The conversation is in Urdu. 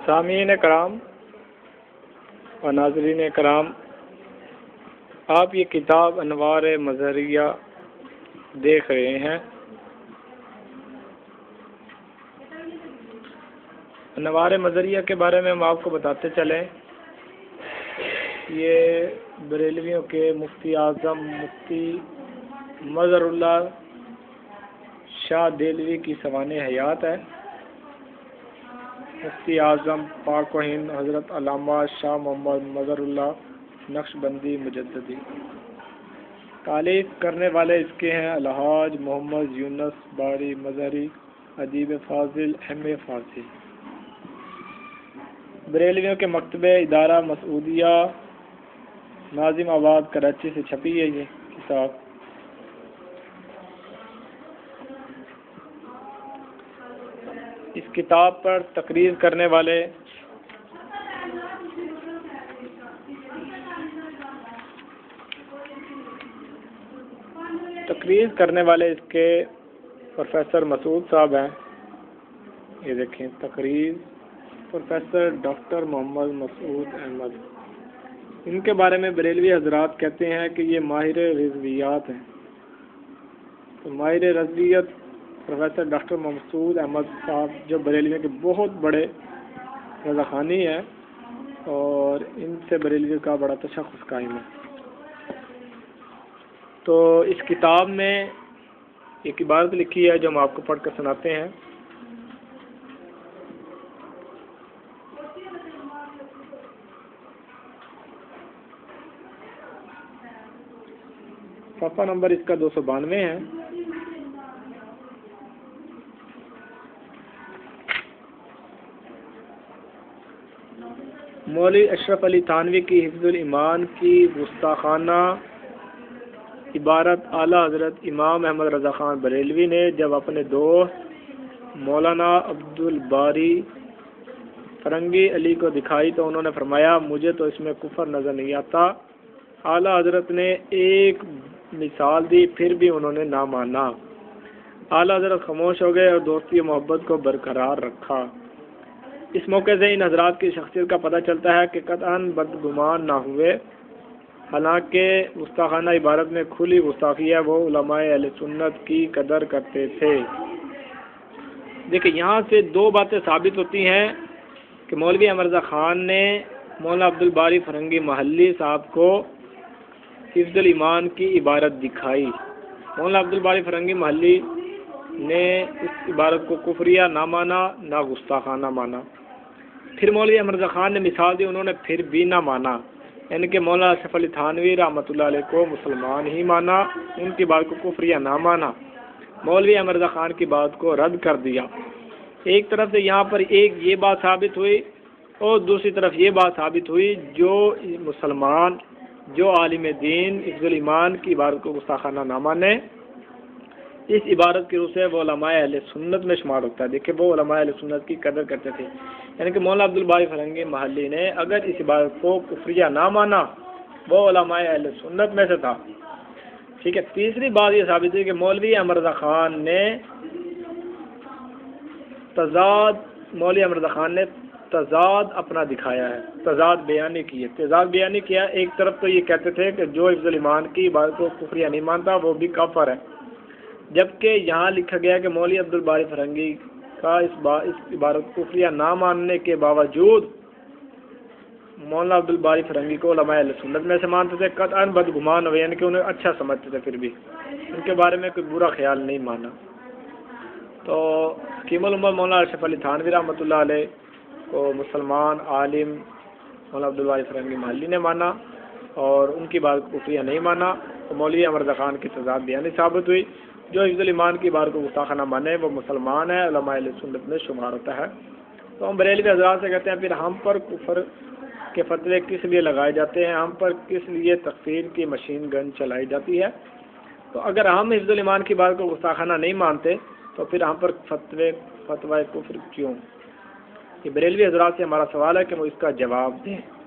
سامعین کرام و ناظرین کرام، آپ یہ کتاب انوار مظہریہ دیکھ رہے ہیں۔ انوار مظہریہ کے بارے میں ہم آپ کو بتاتے چلیں، یہ بریلویوں کے مفتی اعظم مفتی مظہر اللہ شاہ دہلوی کی سوانح حیات ہے۔ مفتی اعظم پاک و ہند حضرت علامہ شاہ محمد مظہر اللہ نقشبندی مجددی۔ تالیف کرنے والے اس کے ہیں الحاج محمد یونس باری مظہری، ادیب فاضل، ایم اے فارسی۔ بریلویوں کے مکتبہ ادارہ مسعودیہ ناظم آباد کراچی سے چھپی ہے یہ کتاب۔ اس کتاب پر تقریر کرنے والے اس کے پروفیسر مسعود صاحب ہیں۔ یہ دیکھیں تقریر پروفیسر ڈاکٹر محمد مسعود احمد۔ ان کے بارے میں بریلوی حضرات کہتے ہیں کہ یہ ماہر رضویات ہیں۔ تو ماہر رضویت پروفیسر ڈاکٹر مسعود احمد صاحب جو بریلویوں کے بہت بڑے رضاخانی ہیں اور ان سے بریلوی کا بڑا تشخص قائم ہے۔ تو اس کتاب میں ایک عبارت لکھی ہے جو ہم آپ کو پڑھ کر سناتے ہیں۔ صفحہ نمبر اس کا 292 ہے۔ مولوی اشرف علی تھانوی کی حفظ الایمان کی گستاخانہ عبارت اعلیٰ حضرت امام احمد رضا خان بریلوی نے جب اپنے دوست مولانا عبدالباری فرنگی علی کو دکھائی تو انہوں نے فرمایا مجھے تو اس میں کفر نظر نہیں آتا۔ اعلیٰ حضرت نے ایک مثال دی پھر بھی انہوں نے نہ مانا۔ اعلیٰ حضرت خاموش ہو گئے اور دوستی و محبت کو برقرار رکھا۔ اس موقع سے ان حضرات کی شخصیت کا پتہ چلتا ہے کہ قطعاً بدگمان نہ ہوئے، حالانکہ گستاخانہ عبارت میں کھلی گستاخی ہے، وہ علماء اہل سنت کی قدر کرتے تھے۔ دیکھیں یہاں سے دو باتیں ثابت ہوتی ہیں کہ مولوی احمد رضا خان نے مولانا عبدالباری فرنگی محلی صاحب کو حفظ الایمان کی عبارت دکھائی۔ مولانا عبدالباری فرنگی محلی نے اس عبارت کو کفریہ نہ مانا نہ گستاخانہ مانا۔ پھر مولوی احمد رضا خان نے مثال دی، انہوں نے پھر بھی نہ مانا، یعنی کہ مولانا اشرف علی تھانوی رحمۃ اللہ علیہ کو مسلمان ہی مانا، ان کی بات کو کفریہ نہ مانا، مولوی احمد رضا خان کی بات کو رد کر دیا۔ ایک طرف سے یہاں پر ایک یہ بات ثابت ہوئی اور دوسری طرف یہ بات ثابت ہوئی جو مسلمان جو عالم دین حفظ الایمان کی عبارت کو گستاخانہ نہ مانے، اس عبارت کی روح سے وہ علماء اہل سنت میں شمار ہوتا ہے۔ دیکھیں وہ علماء اہل سنت کی قدر کرتے تھے، یعنی کہ مولانا عبدالباری فرنگی محلی نے اگر اس عبارت کو کفریہ نہ مانا وہ علماء اہل سنت میں سے تھا۔ ٹھیک ہے، تیسری بات یہ ثابت ہوئی کہ مولوی احمد رضا خان نے تضاد اپنا دکھایا ہے، تضاد بیانی کی ہے۔ تضاد بیانی کیا، ایک طرف تو یہ کہتے تھے کہ جو حفظ الایمان کی عبارت کو کفریہ نہیں مانتا وہ بھی کافر ہے، جبکہ یہاں لکھا گیا کہ مولوی عبدالباری فرنگی کا اس عبارت کو کفریہ نہ ماننے کے باوجود مولانا عبدالباری فرنگی کو علماء اہل سنت میں سے مانتے تھے، قطعاً بدگمان ہوئے، یعنی کہ انہیں اچھا سمجھتے تھے، پھر بھی ان کے بارے میں کوئی برا خیال نہیں مانا۔ تو حکیم الامت مولانا اشرف علی تھانوی رحمۃ اللہ علیہ کو مسلمان عالم مولانا عبدالباری فرنگی محلی نے مانا اور ان کی بات کو کفریہ نہیں مانا، تو مولوی احمد رضا خان کی تضاد بیانی ثابت ہوئی۔ جو حفظ الایمان کی بات کو گستاخانہ مانے وہ مسلمان ہے، علماء اہل سنت میں شمار ہوتا ہے۔ تو ہم بریلوی حضرات سے کہتے ہیں پھر ہم پر کفر کے فتوے کس لیے لگائے جاتے ہیں، ہم پر کس لیے تکفیر کی مشین گن چلائی جاتی ہے؟ تو اگر ہم حفظ الایمان کی بات کو گستاخانہ نہیں مانتے تو پھر ہم پر فتوی کفر کیوں؟ یہ بریلوی حضرات سے ہمارا سوال ہے کہ وہ اس کا جواب دیں۔